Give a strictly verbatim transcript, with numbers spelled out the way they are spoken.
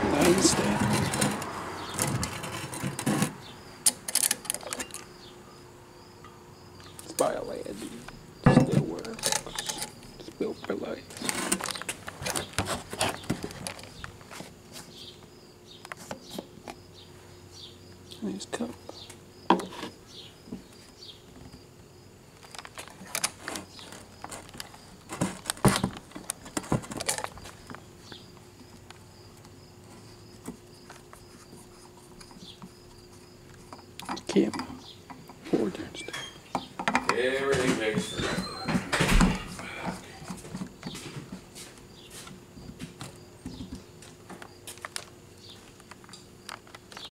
Nice stanley. It's by aladdin. Still works. It's built for life. Nice cup. Camo. Four turnstiles. Everything makes forever.